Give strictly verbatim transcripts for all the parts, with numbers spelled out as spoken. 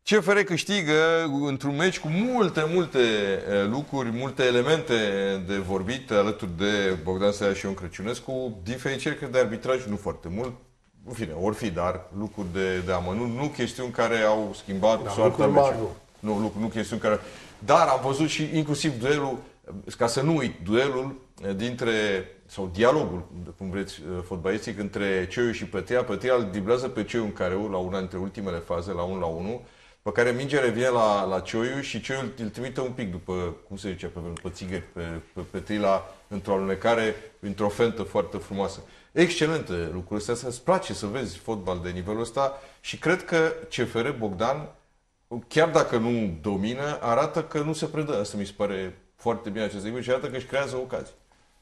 C F R câștigă într-un meci cu multe, multe lucruri, multe elemente de vorbit, alături de Bogdan Săia și Ion Crăciunescu. Din fericire, cred, de arbitraj, nu foarte mult. În fine, or fi, dar lucruri de, de amănunt, nu chestiuni care au schimbat da, soarta meciului. Nu, nu, nu chestiuni care... Dar am văzut și inclusiv duelul, ca să nu uit, duelul dintre, sau dialogul, cum vreți, fotbalistic, între Cioiu și Pătria. Pătria îl driblează pe Cioiu în careu, la una dintre ultimele faze, la unu la unu, pe care mingea revine la, la Cioiu și Cioiu îl, îl trimite un pic după, cum se zice, pe, pe țigări, pe, pe Pătrila, într-o alunecare, într-o fentă foarte frumoasă. Excelente lucrurile astea, îți place să vezi fotbal de nivelul ăsta și cred că C F R Bogdan, chiar dacă nu domină, arată că nu se predă. Asta mi se pare foarte bine acest lucru și arată că își creează ocazii.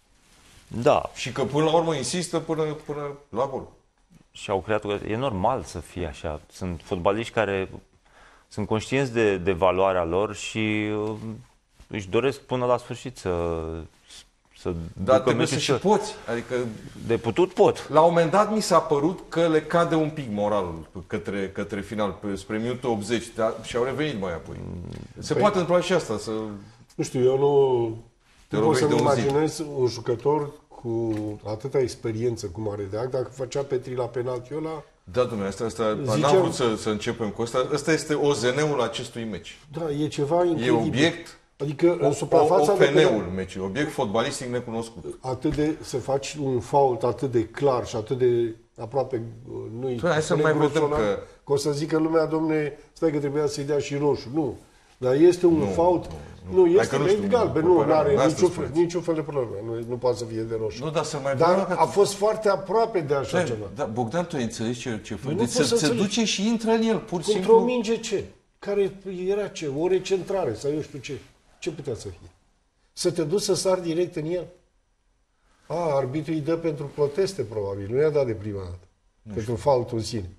Da. Și că până la urmă insistă până, până la gol. Și au creat, e normal să fie așa. Sunt fotbaliști care sunt conștienți de, de valoarea lor și uh, își doresc până la sfârșit să... să Dar trebuie să și poți. Adică, de putut pot. La un moment dat mi s-a părut că le cade un pic moralul către, către final, spre minutul optzeci, dar și-au revenit mai apoi. Se păi, poate întâmpla și asta. Să... Nu știu, eu nu, nu pot să-mi imaginez un jucător cu atâta experiență cum are Deac, dacă făcea Petri la penaltiul ăla. Da, domnule, asta, asta ziceam... n-am vrut să, să începem cu asta. Ăsta este O Z N-ul acestui meci. Da, e ceva incredibil. E obiect, adică o, în suprafața o, O P N-ul meciului, obiect fotbalistic necunoscut. Atât de, să faci un fault atât de clar și atât de aproape, nu-i... Hai să mai vedem că... Că o să zică lumea, domne, stai că trebuia să-i dea și roșu. Nu. Dar este un nu, fault... Nu, nu este nu galben, nu, nu are niciun, niciun fel de problemă. Nu, nu poate să fie de roșu. Nu, dar să mai dar a fost foarte aproape de așa ceva. Da, Bogdan, tu ai înțeles ce, ce fă? Deci se duce și intră în el, pur și simplu. Într-o minge ce? Care era ce? O recentrare sau eu știu ce. Ce putea să fie? Să te duci să sari direct în el? A, arbitrul îi dă pentru proteste, probabil. Nu i-a dat de prima dată. Nu pentru faultul în sine.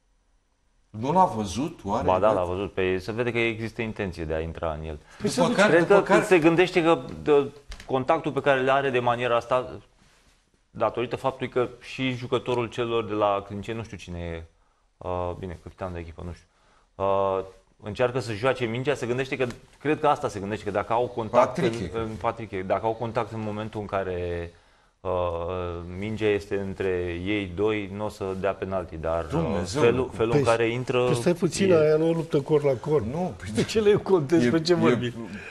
Nu l-a văzut, oare? Ba da, l-a văzut. Pe se vede că există intenție de a intra în el. Păi după care, cred după că care... se gândește că de, contactul pe care le are de maniera asta, datorită faptului că și jucătorul celor de la Clinceni, nu știu cine e, uh, bine, capitan de echipă, nu știu, uh, încearcă să joace mingea, se gândește că, cred că asta se gândește, că dacă au contact, Patrick. în, în, Patrick, dacă au contact în momentul în care uh, mingea este între ei doi, nu o să dea penalti, dar Dumnezeu, felul, felul în care intră... Păi stai puțin, e... aia nu e luptă cor la cor. Nu. De ce le contezi? Pe ce vorbim?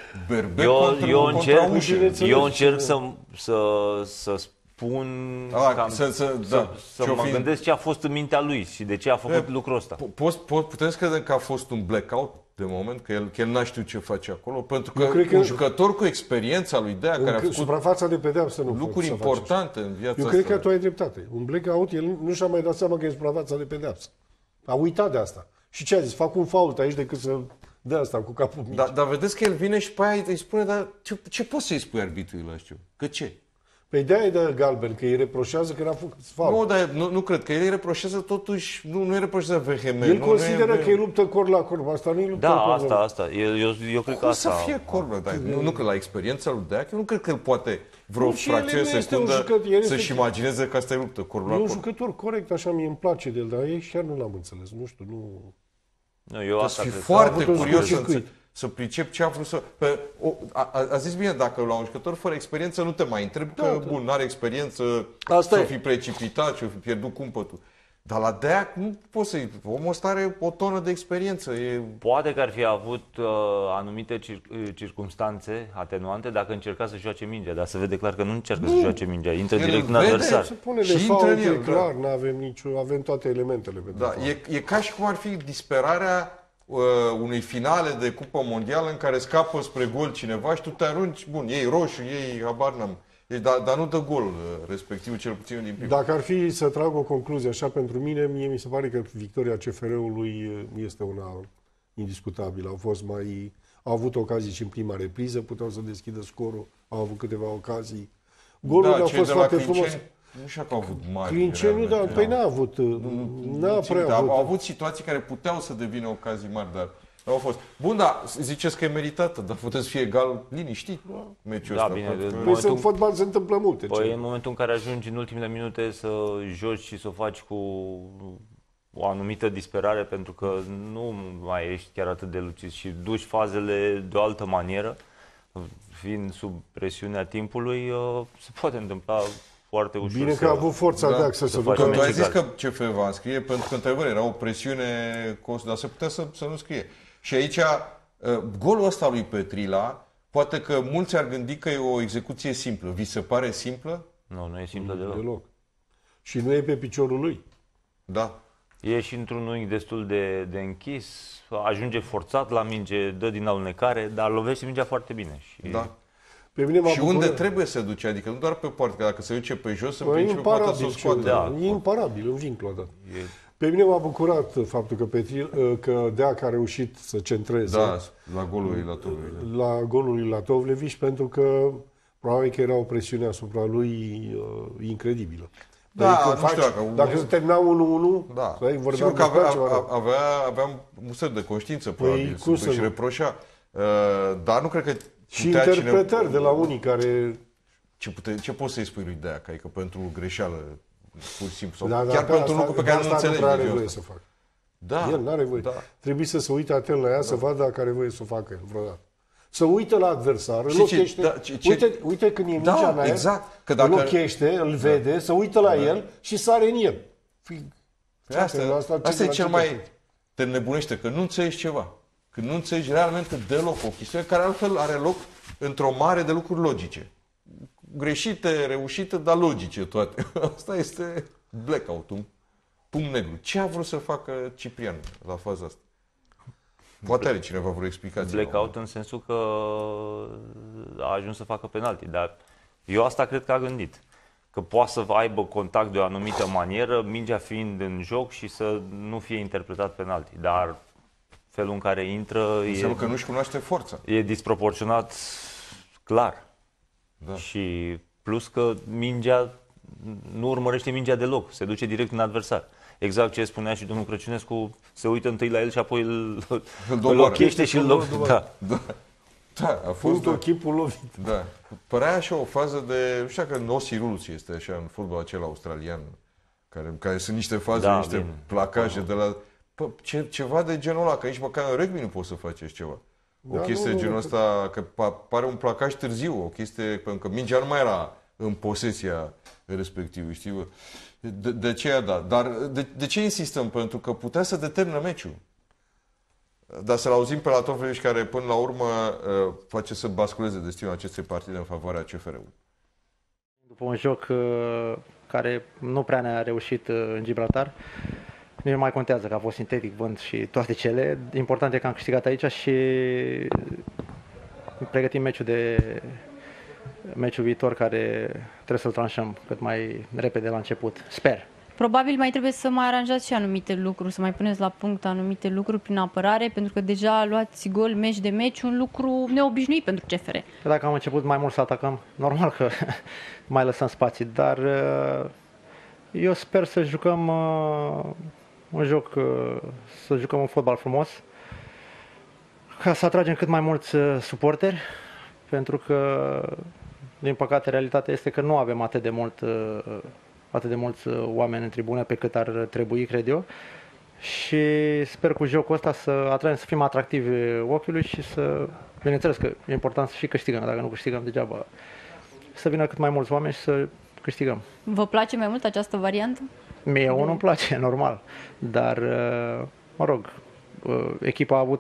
Eu, eu încerc, eu încerc să, să, să spun, A, cam, să, să, să, da. să mă fi... gândesc ce a fost în mintea lui și de ce a făcut de, lucrul ăsta. Putem să credem că a fost un blackout de moment, că el, că el n-a știut ce face acolo, pentru că, cred că un jucător cu experiența lui Dea, care a făcut suprafața de pedeapsă nu lucruri importante în viața Eu cred asta. că tu ai dreptate. Un blackout, el nu și-a mai dat seama că e suprafața de pedeapsă. A uitat de asta. Și ce a zis? Fac un fault aici decât să dea asta cu capul mic. Dar da, vedeți că el vine și pe aia îi spune, dar ce, ce poți să-i spui arbitrului ăla, știu? Că ce? Păi de-aia e de galben, că îi reproșează că n-a făcut fault. Nu, dar nu, nu cred, că el îi reproșează totuși, nu, nu îi reproșează vehement. El nu, consideră nu e, că e luptă cor la cor, asta nu e luptă da, cor asta, la asta. Eu, eu, eu cred că asta... să fie cor, dar nu, nu că la experiența lui Deac, eu nu cred că el poate vreo fracțiune de secundă să-și imagineze că asta e luptă cor la cor. E un jucător corect, așa mie îmi place de el, dar ei chiar nu l-am înțeles, nu știu, nu... Nu, eu asta fi cred. foarte curios să, să pricep ce a vrut să... Pe, o, a, a zis bine, dacă la un jucător fără experiență nu te mai întreb, că, da, bun, n-are experiență, să fi precipitat, să fi pierdut cumpătul. Dar la Deac nu poți să-i... Omul ăsta are o tonă de experiență. E... Poate că ar fi avut uh, anumite cir circumstanțe atenuante dacă încerca să joace mingea, dar se vede clar că nu încearcă nu. să joace mingea, intră el direct în adversar. Se pune de fault, e clar, da. N-avem nicio, avem toate elementele. Da, e, e ca și cum ar fi disperarea uh, unui finale de Cupă Mondială în care scapă spre gol cineva și tu te arunci, bun, iei roșu, iei habar n-am. Dar, dar nu dă gol, respectiv cel puțin din primul. Dacă ar fi să trag o concluzie așa pentru mine, mie mi se pare că victoria C F R-ului este una indiscutabilă. Au fost mai... Au avut ocazii și în prima repriză, puteau să deschidă scorul, au avut câteva ocazii. Golurile da, au fost foarte frumoase. Nu știu că au avut mari. Clinceni, da, păi n-a avut. N-a prea avut. Au avut situații care puteau să devină ocazii mari, dar au fost. Bun, da, ziceți că e meritată, dar puteți să fie egal liniștit meciul da, ăsta. Bine, păi momentul... în fotbal se întâmplă multe. Păi în momentul în care ajungi în ultimele minute să joci și să o faci cu o anumită disperare pentru că nu mai ești chiar atât de lucid și duci fazele de o altă manieră, fiind sub presiunea timpului, se poate întâmpla foarte ușor. Bine că a avut forța da, de ax să se ducă. Tu ai zis egal. că C F va înscrie pentru că, într-adevăr, era o presiune, dar se putea să, să nu scrie. Și aici, golul ăsta lui Petrila, poate că mulți ar gândi că e o execuție simplă. Vi se pare simplă? Nu, nu e simplă deloc. deloc. Și nu e pe piciorul lui. Da. E și într-un unghi destul de, de închis, ajunge forțat la minge, dă din alunecare, dar lovește mingea foarte bine. Și... Da. Pe mine m-a Și bucurat. unde trebuie să duce, adică nu doar pe poartă, că dacă se duce pe jos, în Bă, principiu poate să o imparabil, scoate. Da. e imparabil, în vincul ăsta. E... Pe mine m-a bucurat faptul că, Petril, că Deac a reușit să centreze Da, la golul lui Latovlevici. la golul lui Latovlevici, pentru că probabil că era o presiune asupra lui uh, incredibilă. Da, Adică nu faci, știu dacă... Dacă se termina unu unu, Da. vorbeam Sigur că despre avea, altceva. avea, aveam un set de conștiință, Păi, probabil, cum să să își nu? reproșa. Uh, dar nu cred că Și putea interpretări cine... de la unii care... Ce, pute... ce poți să-i spui lui Deac? Adică pentru greșeală, pur și simplu, sau Da, da, chiar pe pentru un asta- lucru pe pe care nu asta înțelegi. nu prea de are genul voie ăsta. să facă. Da, El nu are voie. da. Trebuie să se uite atent la ea, să vadă dacă are voie să o facă el vreodată. Să uită la adversar, Și îl ce- ochește, da, ce- ce- uite, uite când e mingea Da, în aer, exact. Că îl dacă- ochește, îl vede, să uită la el și sare în el. Fii- Păi Asta, la asta, ce- asta e la cel ce mai... te- Te nebunește, că nu înțelegi ceva. Că nu înțelegi realmente deloc o chestiune care altfel are loc într-o mare de lucruri logice. Greșite, reușite, dar logice toate. Asta este blackout, un punct negru. Ce a vrut să facă Ciprian la faza asta? Poate are cineva vreo explicație. Blackout în sensul că a ajuns să facă penalti, dar eu asta cred că a gândit. Că poate să aibă contact de o anumită manieră, mingea fiind în joc și să nu fie interpretat penalti. Dar felul în care intră Înseamnă e, că nu-și cunoaște forța. e disproporționat clar. Da. Și plus că mingea nu urmărește mingea deloc, se duce direct în adversar. Exact ce spunea și domnul Crăciunescu, se uită întâi la el și apoi îl, îl doboară. ochește și îl lovește. Da. Da. Da, a fost... Punctul, Da. chipul lovit. Da. Părea așa o fază de... Nu știu că Nossi Rulci este așa în fotbal acela australian, care, care sunt niște faze, Da, niște bine. placaje de la... Pă, ce, ceva de genul ăla, că nici măcar în rugby nu poți să faci așa ceva. O Da, chestie nu, de nu, genul nu. ăsta, că pa- pare un placaj târziu, o chestie, pentru că mingea nu mai era în posesia respectivă, știi? De, de ce a dat? Dar de, de ce insistăm? Pentru că putea să determină meciul. Dar să-l auzim pe Latovlevici, care până la urmă uh, face să basculeze destinul acestei partide în favoarea C F R-ului. După un joc uh, care nu prea ne-a reușit uh, în Gibraltar, nici nu mai contează că a fost sintetic, vânt și toate cele. Important e că am câștigat aici și pregătim meciul de meciul viitor, care trebuie să-l tranșăm cât mai repede la început. Sper. Probabil mai trebuie să mai aranjați și anumite lucruri, să mai puneți la punct anumite lucruri prin apărare, pentru că deja luați gol meci de meci, un lucru neobișnuit pentru C F R. Că dacă am început mai mult să atacăm, normal că mai lăsăm spații, dar uh, eu sper să jucăm uh, un joc, uh, să jucăm un fotbal frumos, ca să atragem cât mai mulți uh, suporteri, pentru că, din păcate, realitatea este că nu avem atât de mult, uh, atât de mulți uh, oameni în tribune pe cât ar trebui, cred eu. Și sper cu jocul ăsta să atragem, să fim atractivi ochiului și să, bineînțeles că e important să și câștigăm, dacă nu câștigăm degeaba, să vină cât mai mulți oameni și să câștigăm. Vă place mai mult această variantă? Mie unul îmi place, normal, dar, mă rog, echipa a avut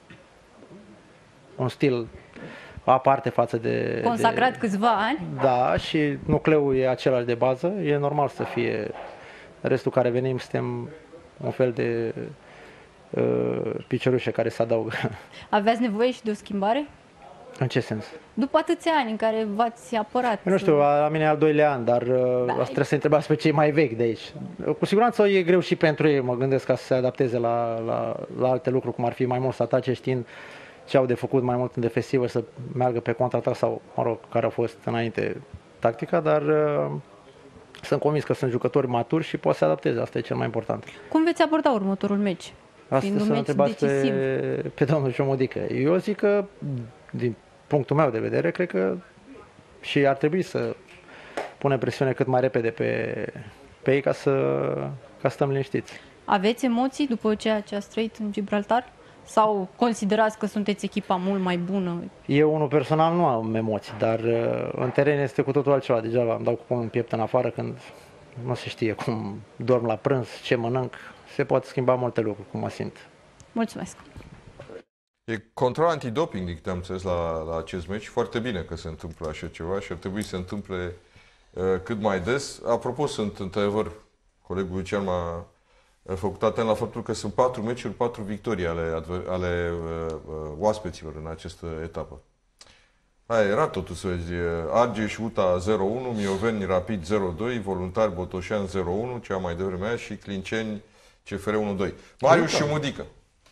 un stil aparte față de... Consacrat de, câțiva ani? Da, și nucleul e același de bază, e normal să fie. Restul care venim suntem un fel de uh, piciorușe care se adaugă. Aveați nevoie și de o schimbare? În ce sens? După atâția ani în care v-ați apărat. Nu știu, la mine e al doilea an, dar uh, asta trebuie să întrebați pe cei mai vechi de aici. Cu siguranță e greu și pentru ei, mă gândesc, ca să se adapteze la, la, la alte lucruri, cum ar fi mai mult să atace, știind ce au de făcut mai mult în defensivă, să meargă pe contraatac sau, mă rog, care au fost înainte tactica, dar uh, sunt convins că sunt jucători maturi și pot să se adapteze, asta e cel mai important. Cum veți aborda următorul meci? Asta Fiind un să meci întrebați decisiv. pe, pe domnul Ciomodică. Eu zic că, din punctul meu de vedere, cred că și ar trebui să punem presiune cât mai repede pe, pe ei ca să, ca să stăm liniștiți. Aveți emoții după ceea ce ați trăit în Gibraltar? Sau considerați că sunteți echipa mult mai bună? Eu, unul personal, nu am emoții, dar în teren este cu totul altceva. Degeaba îmi dau cu pumnul în piept în afară când nu se știe cum dorm la prânz, ce mănânc. Se pot schimba multe lucruri, cum mă simt. Mulțumesc! E control antidoping, din câte am înțeles, la, la acest meci. Foarte bine că se întâmplă așa ceva și ar trebui să se întâmple uh, cât mai des. Apropo, sunt, într-adevăr, colegul Lucian m-a făcut atent la faptul că sunt patru meciuri, patru victorii ale, ale uh, oaspeților în această etapă. Aia era totul, să vezi. Argeș, U T A zero unu, Mioveni, Rapid zero doi, Voluntari, Botoșan zero unu, cea mai devreme aia, și Clinceni, C F R unu doi. Marius și Mudică.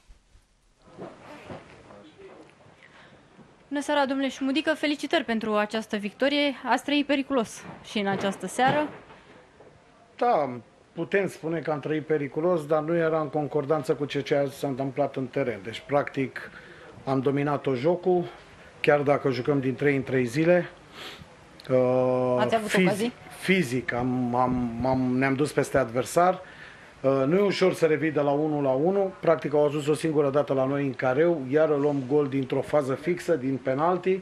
Bună seara, domnule Șumudică, felicitări pentru această victorie. Ați trăit periculos și în această seară. Da, putem spune că am trăit periculos, dar nu era în concordanță cu ce s-a întâmplat în teren. Deci, practic, am dominat-o jocul, chiar dacă jucăm din trei în trei zile. Ați avut Fiz- ocazii? Fizic, am, am, am, ne-am dus peste adversar. Uh, nu e ușor să revii de la unu la unu. Practic au ajuns o singură dată la noi în careu, iar luăm gol dintr-o fază fixă, din penalti.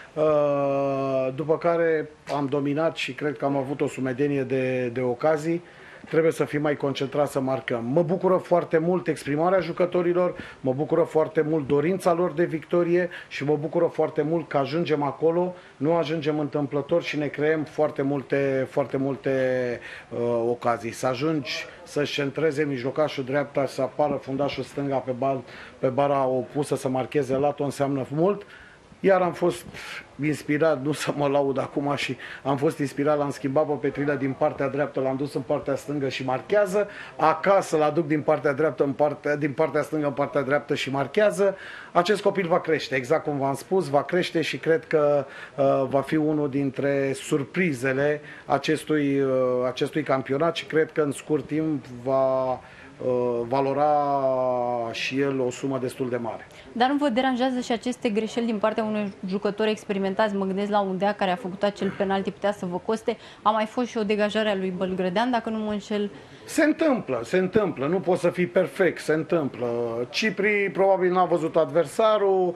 Uh, după care am dominat și cred că am avut o sumedenie de, de ocazii. Trebuie să fim mai concentrați să marcăm. Mă bucură foarte mult exprimarea jucătorilor, mă bucură foarte mult dorința lor de victorie și mă bucură foarte mult că ajungem acolo, nu ajungem întâmplător și ne creăm foarte multe, foarte multe uh, ocazii. Să ajungi să-și centreze mijlocașul dreapta, să apară fundașul stânga pe, bar, pe bara opusă, să marcheze latul, înseamnă mult. Iar am fost inspirat, nu să mă laud acum, și am fost inspirat, l-am schimbat pe Petrilă din partea dreaptă, l-am dus în partea stângă și marchează. Acasă l-aduc din partea dreaptă în partea, din partea stângă în partea dreaptă și marchează. Acest copil va crește, exact cum v-am spus, va crește și cred că uh, va fi unul dintre surprizele acestui, uh, acestui campionat și cred că în scurt timp va valora și el o sumă destul de mare. Dar nu vă deranjează și aceste greșeli din partea unui jucători experimentați? Mă gândesc la Undea, care a făcut acel penalti, putea să vă coste. A mai fost și o degajare a lui Bălgrădean, dacă nu mă înșel. Se întâmplă, se întâmplă, nu poți să fii perfect, se întâmplă. Cipri probabil n-a văzut adversarul,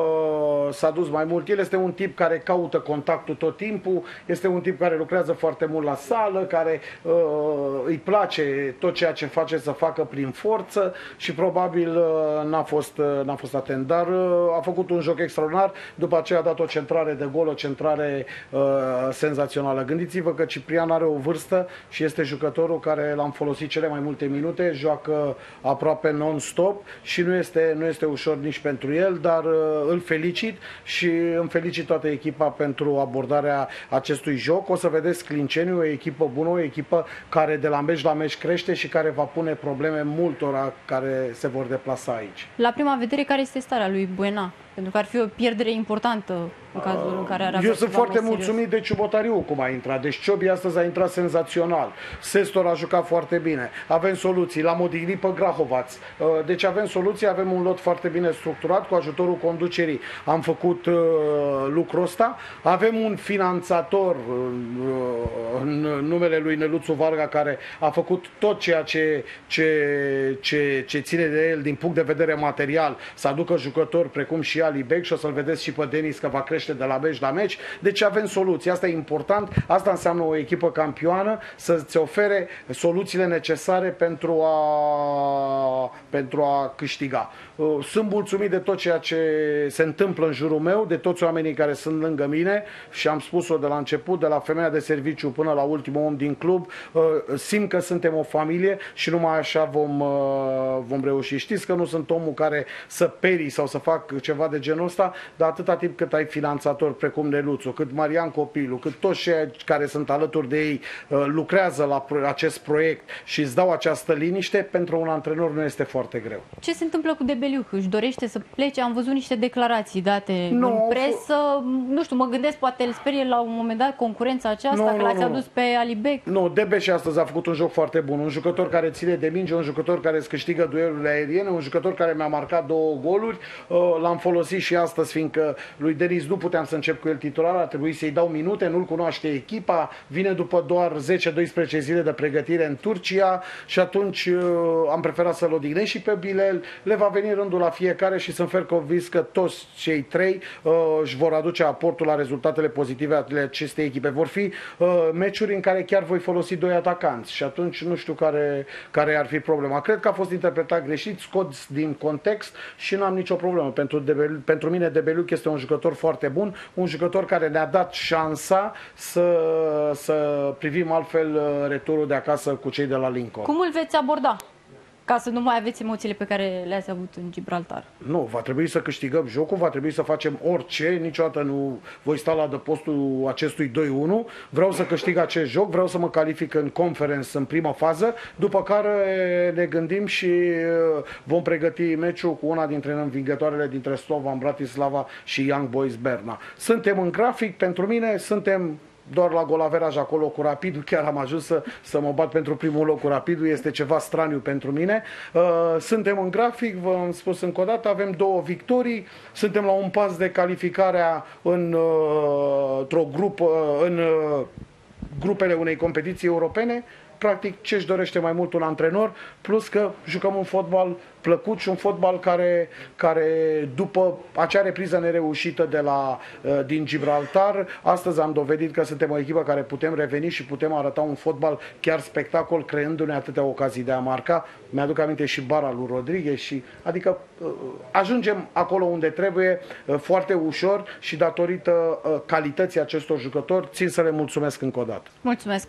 s-a dus mai mult. El este un tip care caută contactul tot timpul, este un tip care lucrează foarte mult la sală, care îi place tot ceea ce face să facă prin forță și probabil n-a fost, n-a fost atent, dar a făcut un joc extraordinar, după aceea a dat o centrare de gol, o centrare uh, senzațională. Gândiți-vă că Ciprian are o vârstă și este jucătorul care l-am folosit cele mai multe minute, joacă aproape non-stop și nu este, nu este ușor nici pentru el, dar uh, îl felicit și îmi felicit toată echipa pentru abordarea acestui joc. O să vedeți Clinceniu, o echipă bună, o echipă care de la meci la meci crește și care va pune probleme multora care se vor deplasa aici. La prima vedere, care este starea lui Buena? Pentru că ar fi o pierdere importantă în cazul în care ar avea. Eu sunt foarte mulțumit de Ciubotariu cum a intrat. Deci Ciobi astăzi a intrat senzațional. Sestor a jucat foarte bine. Avem soluții. L-am odihnit pe Grahovaț. Deci avem soluții, avem un lot foarte bine structurat cu ajutorul conducerii. Am făcut uh, lucrul ăsta. Avem un finanțator uh, în numele lui Neluțu Varga, care a făcut tot ceea ce, ce, ce, ce ține de el din punct de vedere material, să aducă jucători precum și Ali Beg și o să-l vedeți și pe Denis că va crește de la meci la meci. Deci avem soluții. Asta e important. Asta înseamnă o echipă campioană, să-ți ofere soluțiile necesare pentru a, pentru a câștiga. Sunt mulțumit de tot ceea ce se întâmplă în jurul meu, de toți oamenii care sunt lângă mine și am spus-o de la început, de la femeia de serviciu până la ultimul om din club. Simt că suntem o familie și numai așa vom, vom reuși. Știți că nu sunt omul care să perii sau să fac ceva de genul ăsta, dar atâta timp cât ai finanțatori precum Neluțu, cât Marian Copilu, cât toți cei care sunt alături de ei lucrează la acest proiect și îți dau această liniște, pentru un antrenor nu este foarte greu. Ce se întâmplă cu Debeliuc? Își dorește să plece? Am văzut niște declarații date no, în presă. Nu știu, mă gândesc, poate îl sperie la un moment dat concurența aceasta, no, că no, l-ați no. adus pe Ali Beg. Nu, Debe și astăzi a făcut un joc foarte bun. Un jucător care ține de minge, un jucător care îți câștigă duelurile aeriene, un jucător care mi-a marcat două goluri. L-am folosit folosit și astăzi, fiindcă lui Denis nu puteam să încep cu el titular, a trebuit să-i dau minute, nu-l cunoaște echipa, vine după doar zece doisprezece zile de pregătire în Turcia și atunci uh, am preferat să-l odihnesc și pe Bilel. Le va veni rândul la fiecare și sunt fer convins că toți cei trei uh, își vor aduce aportul la rezultatele pozitive ale acestei echipe. Vor fi uh, meciuri în care chiar voi folosi doi atacanți și atunci nu știu care, care ar fi problema. Cred că a fost interpretat greșit, scos din context și n-am nicio problemă. Pentru, Debel, pentru mine Debeliuc este un jucător foarte bun, un jucător care ne-a dat șansa să, să privim altfel returul de acasă cu cei de la Lincoln. Cum îl veți aborda? Ca să nu mai aveți emoțiile pe care le-ați avut în Gibraltar. Nu, va trebui să câștigăm jocul, va trebui să facem orice, niciodată nu voi sta la adăpostul acestui doi unu. Vreau să câștig acest joc, vreau să mă calific în conference în prima fază, după care ne gândim și vom pregăti meciul cu una dintre învingătoarele dintre Slovan Bratislava și Young Boys Berna. Suntem în grafic, pentru mine suntem doar la golaveraj acolo cu Rapidul, chiar am ajuns să, să mă bat pentru primul loc cu Rapidul, este ceva straniu pentru mine. Uh, suntem în grafic, v-am spus încă o dată, avem două victorii, suntem la un pas de calificarea în, uh, într-o grupă, în uh, grupele unei competiții europene. Practic, ce își dorește mai mult un antrenor, plus că jucăm un fotbal plăcut și un fotbal care, care după acea repriză nereușită de la, din Gibraltar, astăzi am dovedit că suntem o echipă care putem reveni și putem arăta un fotbal chiar spectacol, creându-ne atâtea ocazii de a marca. Mi-aduc aminte și bara lui Rodriguez, și, adică ajungem acolo unde trebuie foarte ușor și datorită calității acestor jucători, țin să le mulțumesc încă o dată. Mulțumesc!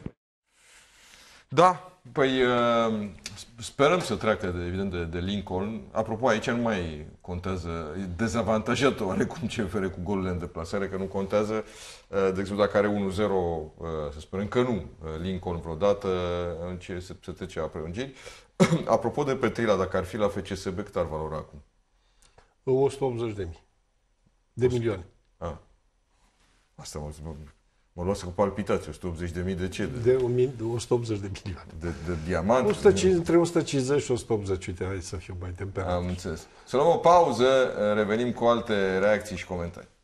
Da, păi sperăm să treacă, de, evident, de, de Lincoln. Apropo, aici nu mai contează, e dezavantajat oarecum C F R cu golurile în deplasare, că nu contează, de exemplu, dacă are unu zero, să sperăm că nu, Lincoln vreodată în ce se, se trece la prelungiri. Apropo de Petrila, dacă ar fi la F C S B, cât ar valora acum? o sută optzeci de mii de milioane. A. Asta mă zic. Mă luasă cu palpitații, o sută optzeci de mii de ce? De, de o sută optzeci de milioane. De, de diamant? o sută cincizeci, între o sută cincizeci și o sută optzeci, uite, hai să fiu mai temperat. Am înțeles. Să luăm o pauză, revenim cu alte reacții și comentarii.